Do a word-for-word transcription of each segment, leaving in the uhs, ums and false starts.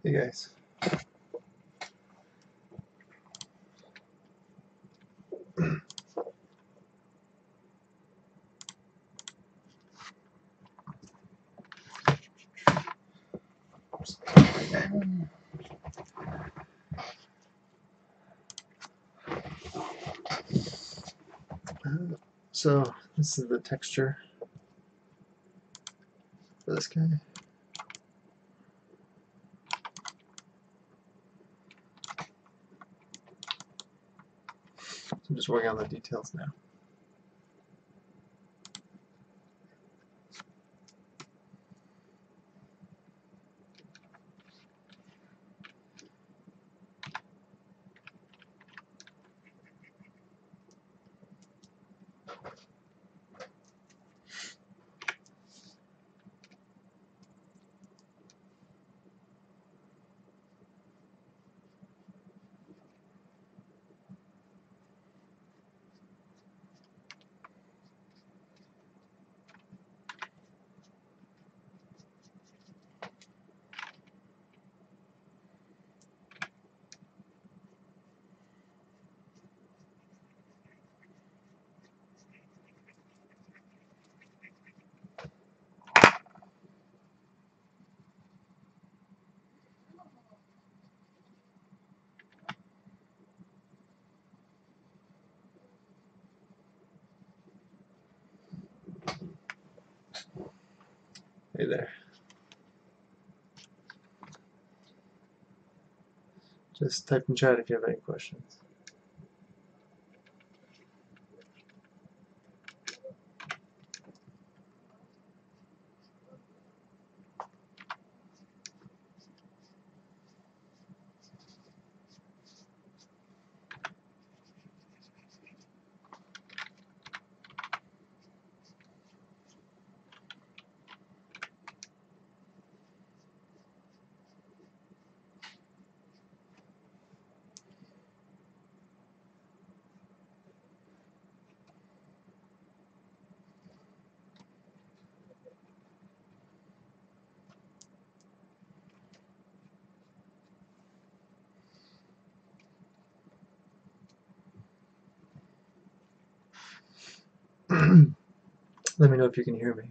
Hey guys. So this is the texture for this guy. So I'm just working on the details now. Hey there. Just type in chat if you have any questions. Let me know if you can hear me.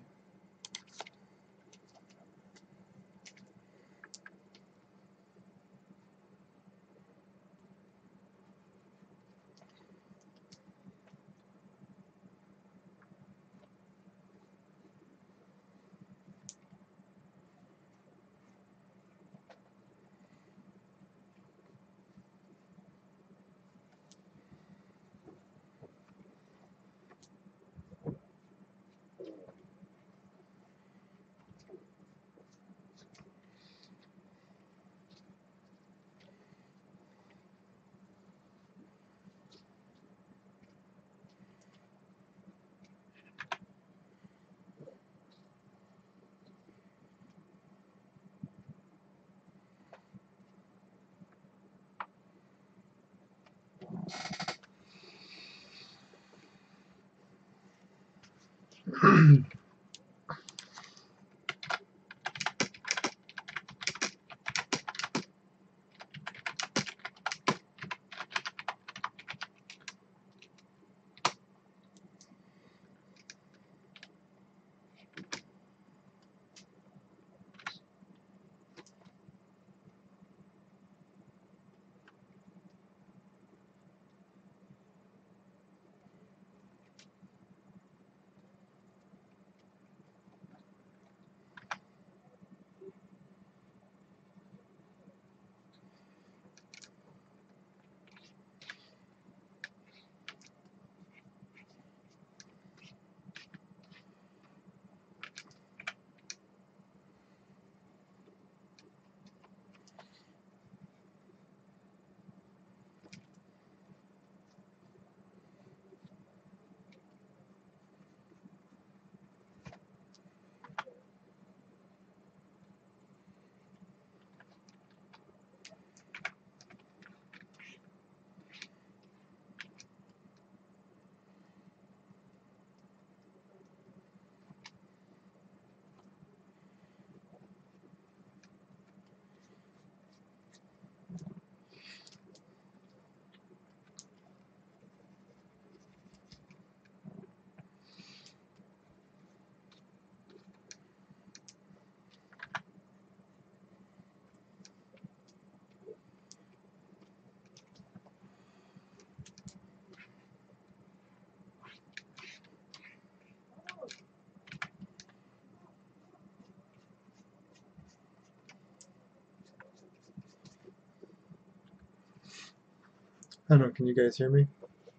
I don't know, can you guys hear me?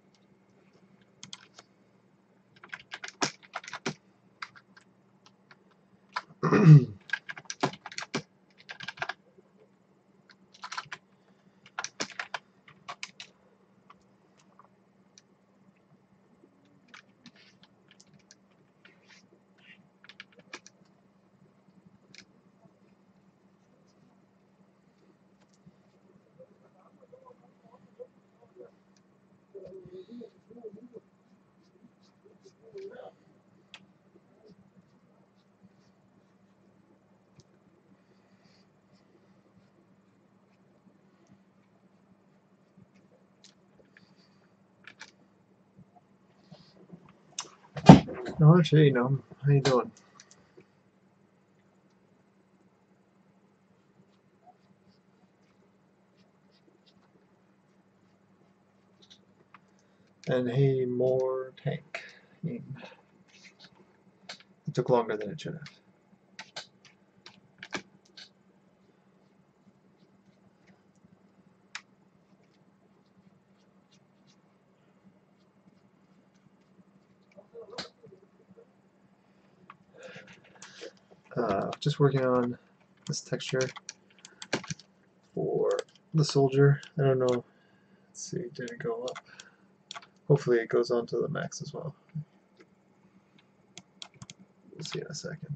No, actually, no. How you doing? And hey, more tank. It took longer than it should have. Uh, just working on this texture for the soldier. I don't know. Let's see, did it go up? Hopefully it goes on to the max as well. We'll see in a second.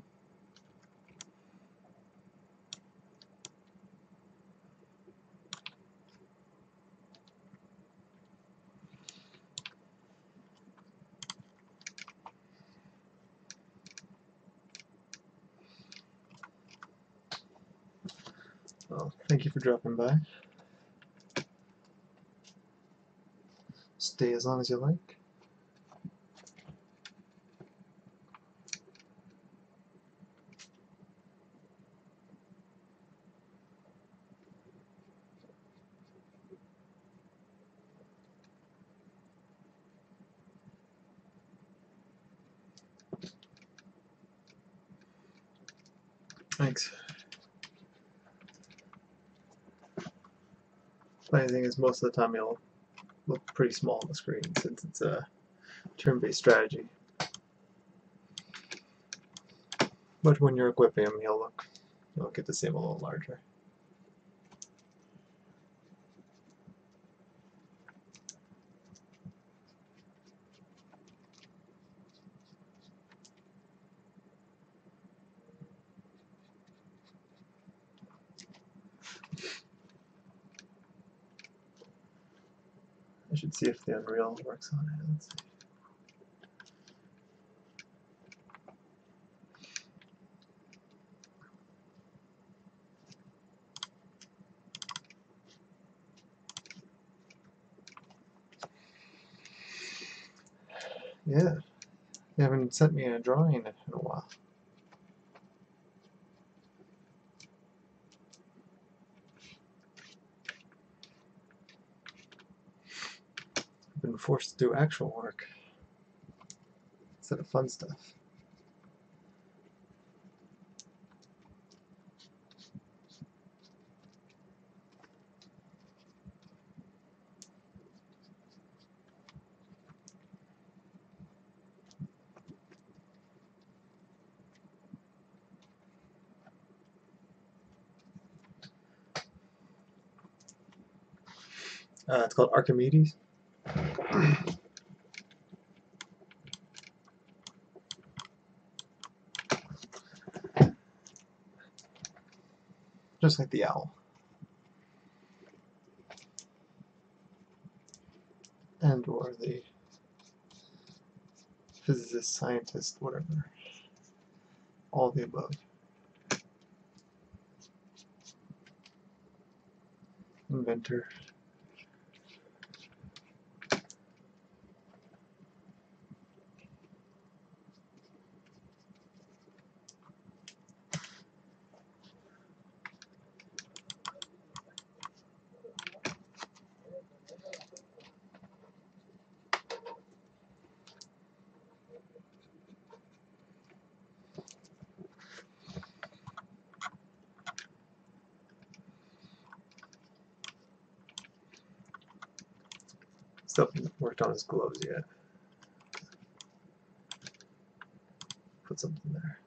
Well, thank you for dropping by. Stay as long as you like. Thanks. Funny thing is, most of the time you'll look pretty small on the screen since it's a turn-based strategy. But when you're equipping him, he'll look, you'll get to see him a little larger. I should see if the Unreal works on it. Let's see. Yeah, you haven't sent me a drawing in a while. I've been forced to do actual work instead of fun stuff. Uh, it's called Archimedes. Just like the owl. And or the physicist, scientist, whatever. All the above. Inventor. Still haven't worked on his gloves yet. Put something there.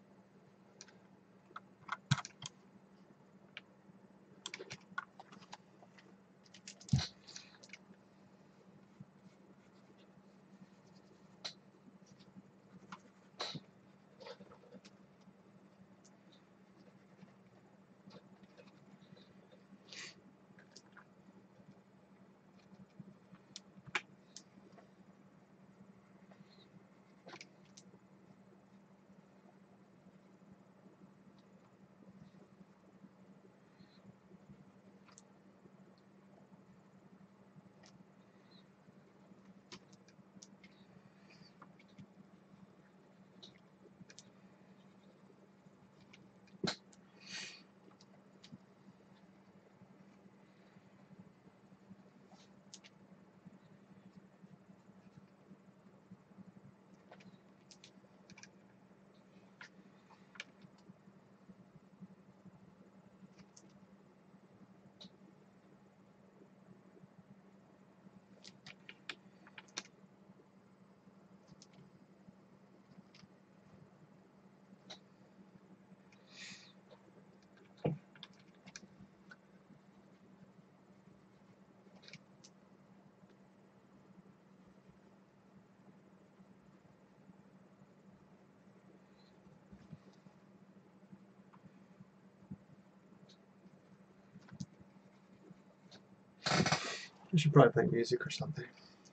I should probably play music or something.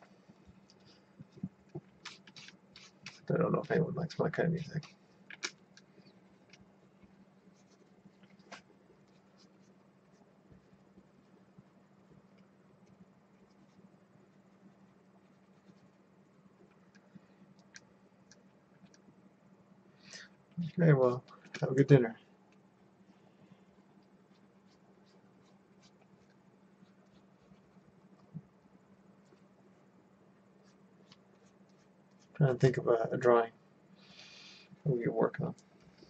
I don't know if anyone likes my kind of music. Okay, well, have a good dinner. Trying to think of a, a drawing that we can work on.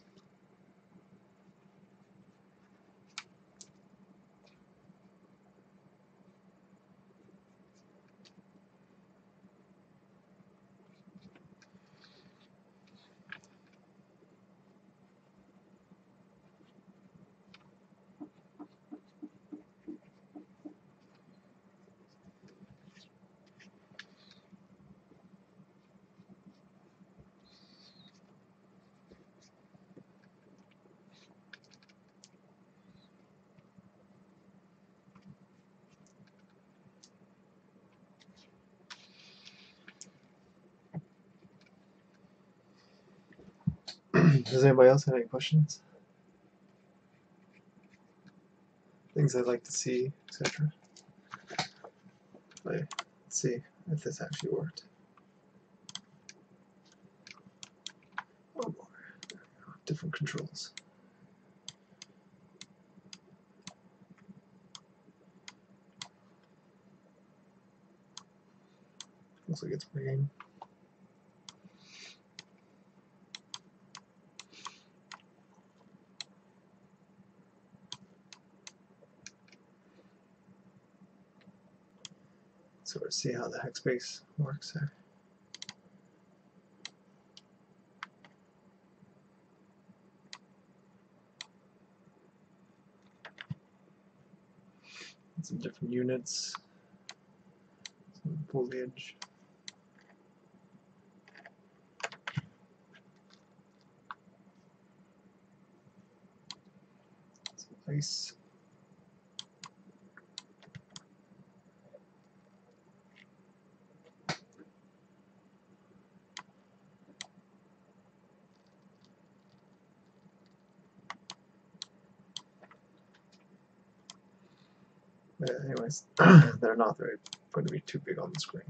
Does anybody else have any questions? Things I'd like to see, et cetera. Let's see if this actually worked. Oh boy, different controls. Looks like it's working. So let's see how the Hexbase works there. Some different units, some foliage. Some ice. But anyways, they're not very going to be too big on the screen.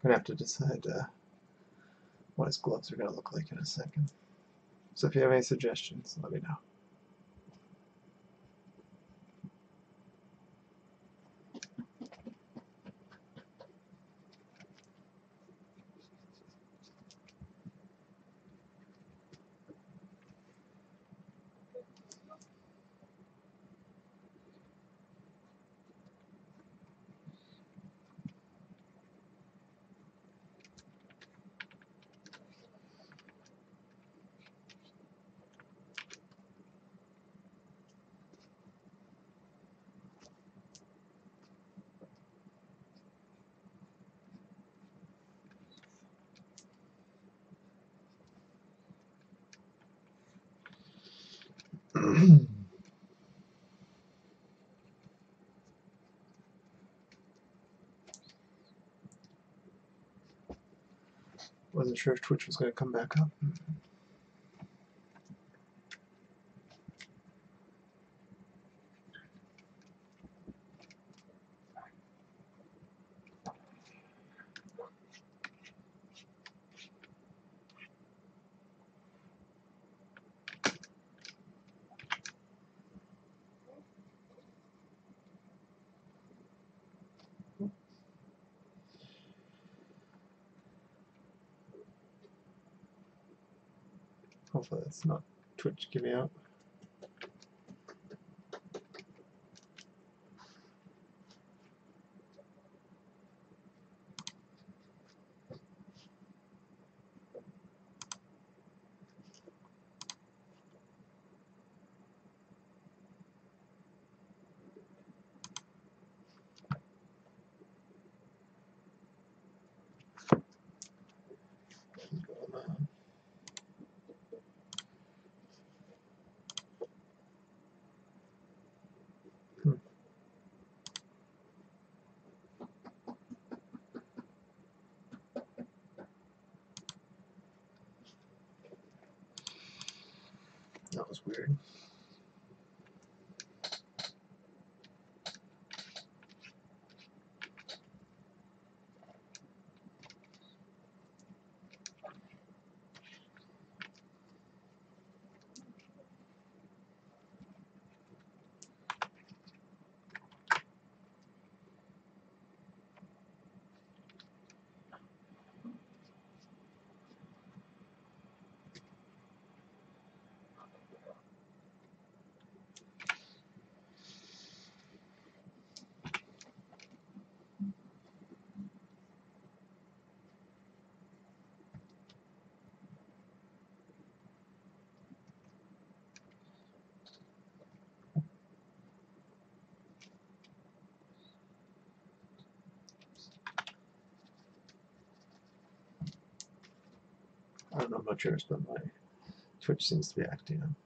gonna have to decide uh, what his gloves are gonna look like in a second. So if you have any suggestions, let me know. Wasn't sure if Twitch was going to come back up. Hopefully that's not Twitch giving out. That was weird. I don't know about yours, but my Twitch seems to be acting up.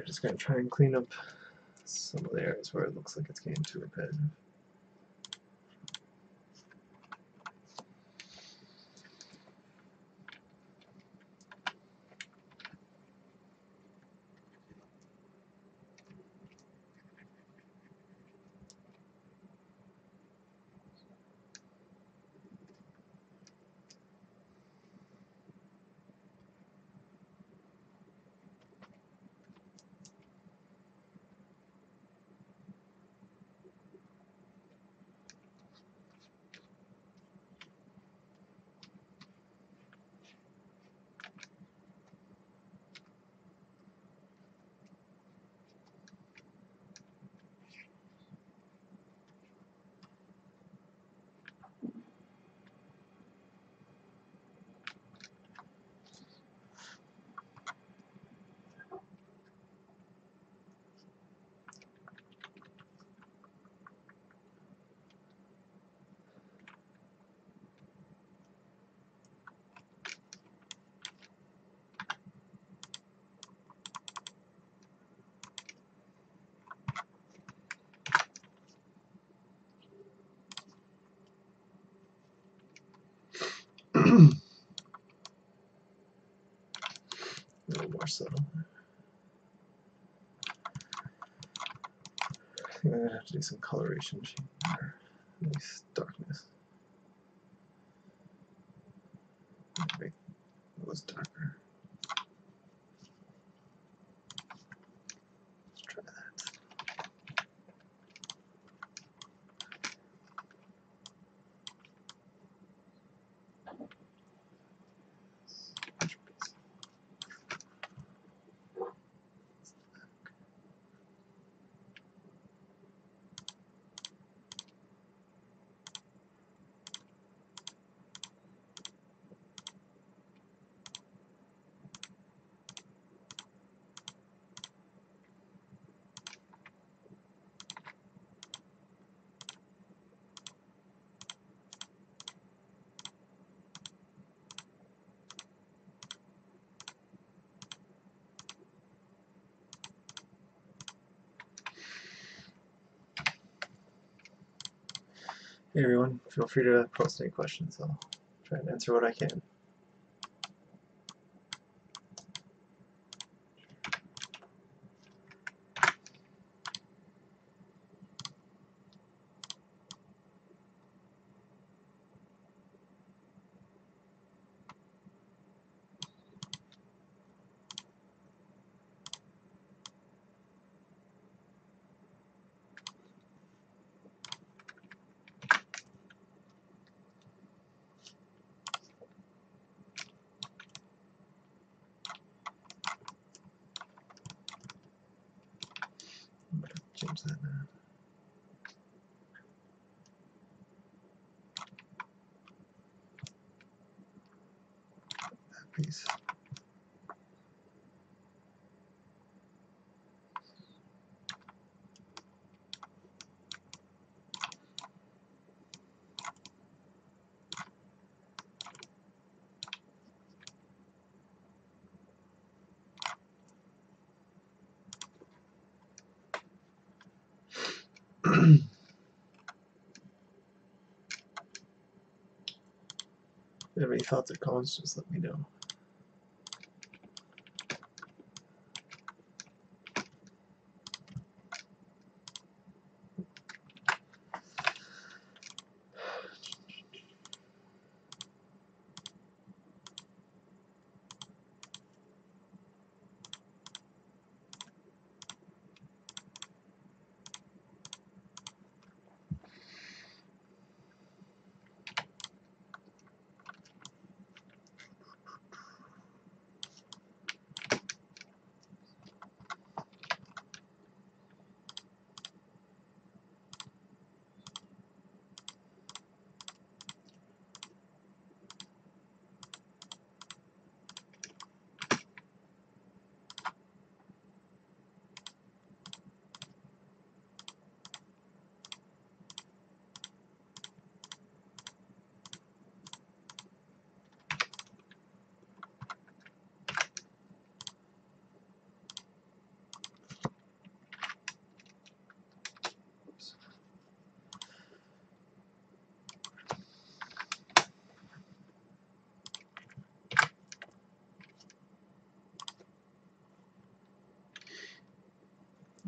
just going to try and clean up some of the areas where it looks like it's getting too repetitive. A little more subtle. I think I'm going to have to do some coloration, or at least darkness. Make those darker. Let's try that. Hey everyone, feel free to post any questions. I'll try and answer what I can. I'm going to change that now. That piece. If you have any thoughts or comments, just let me know.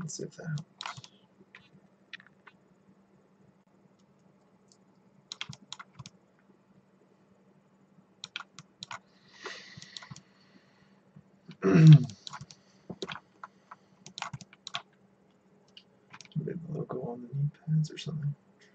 Let's see if that helps. Maybe the logo on the knee pads or something.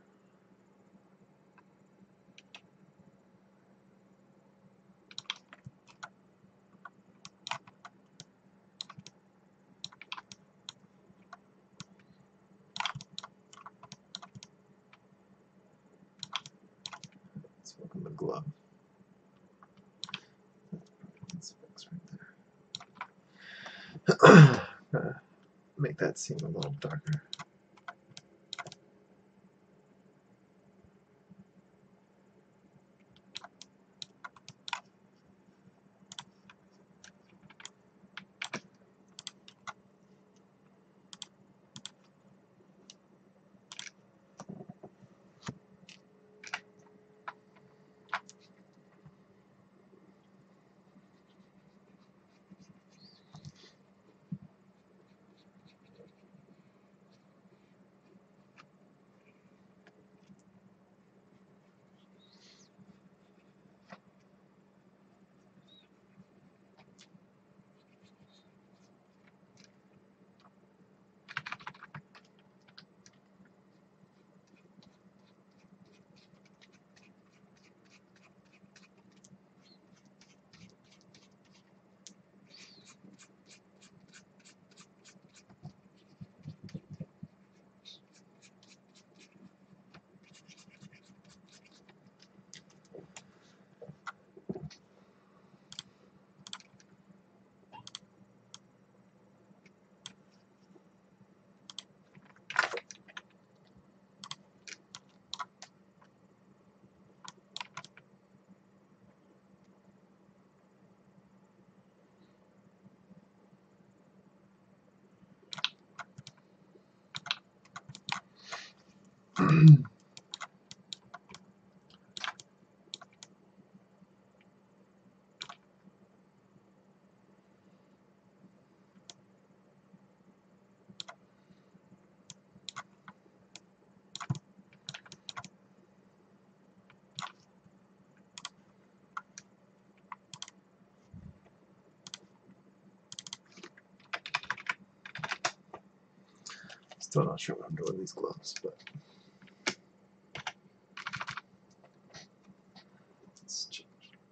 Let's look on the glove. That's fixed right there. uh, make that seem a little darker. Still not sure what I'm doing with these gloves, but let's change.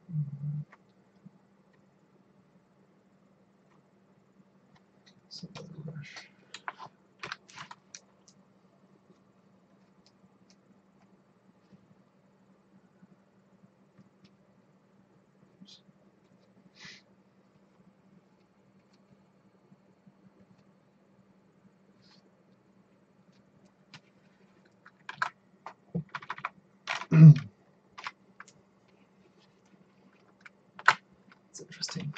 Some other brush. It's interesting.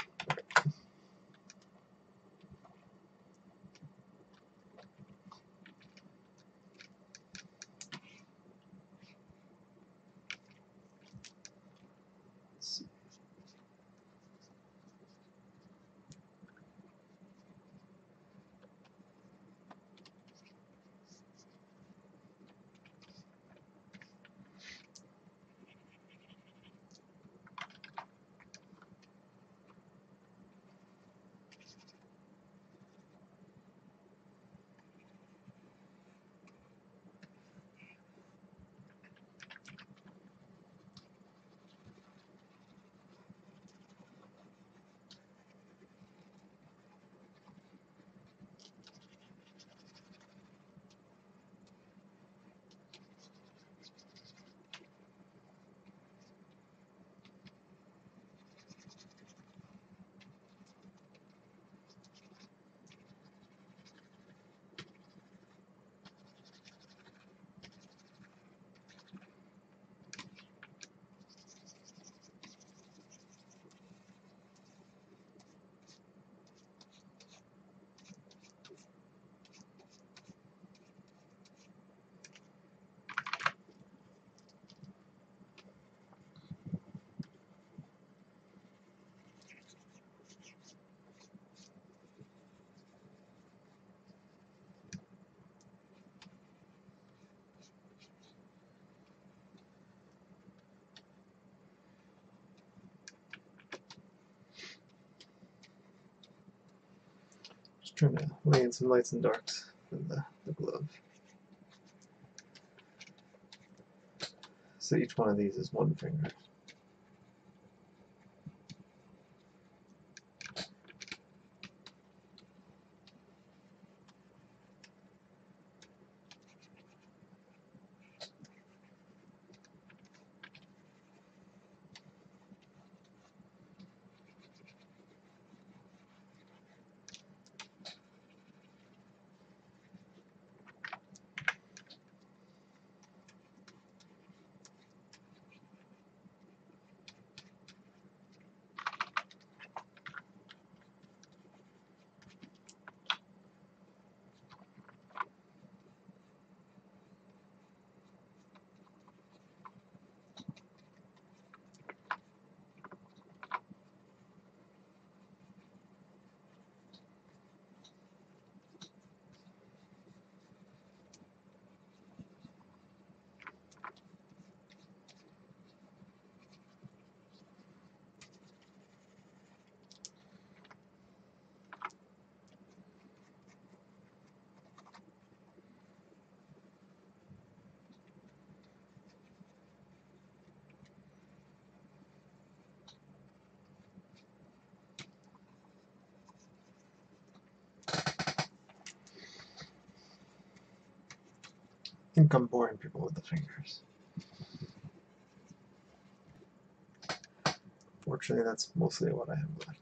Let's see. Just trying to lay in some lights and darks for the, the glove. So each one of these is one finger. I think I'm boring people with the fingers. Fortunately, that's mostly what I have left.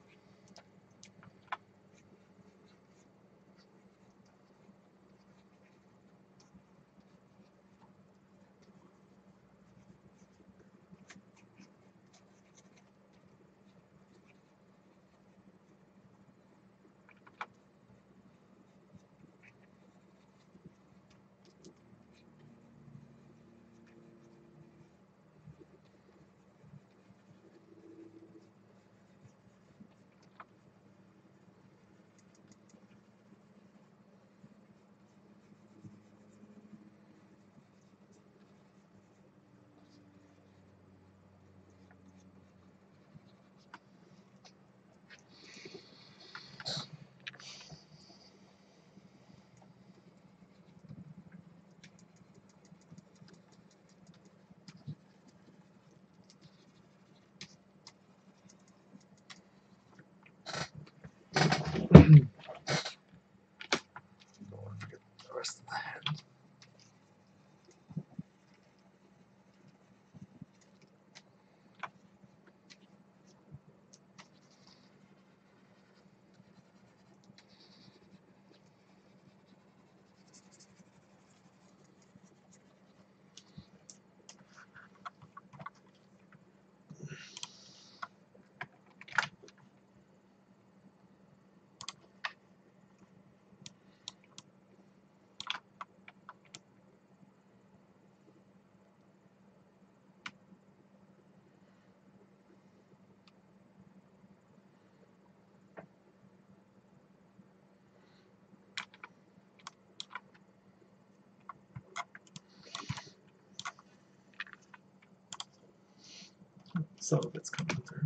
Don't want to forget the rest of the hand. Some of it's coming through.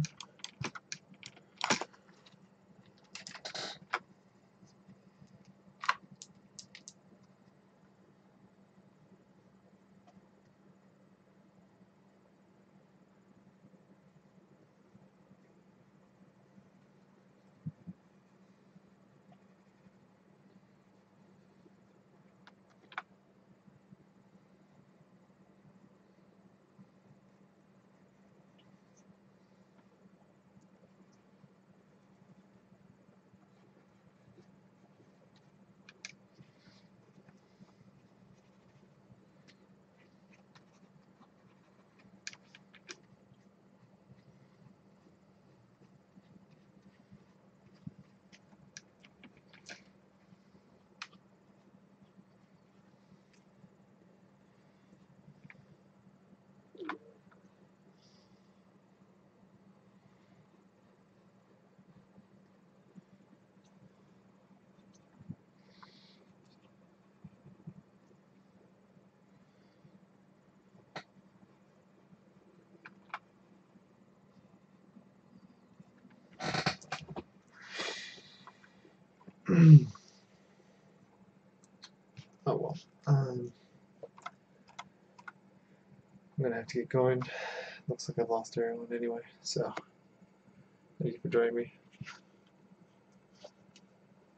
back to get going. Looks like I've lost everyone anyway, so thank you for joining me.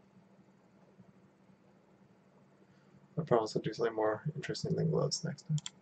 I promise I'll do something more interesting than gloves next time.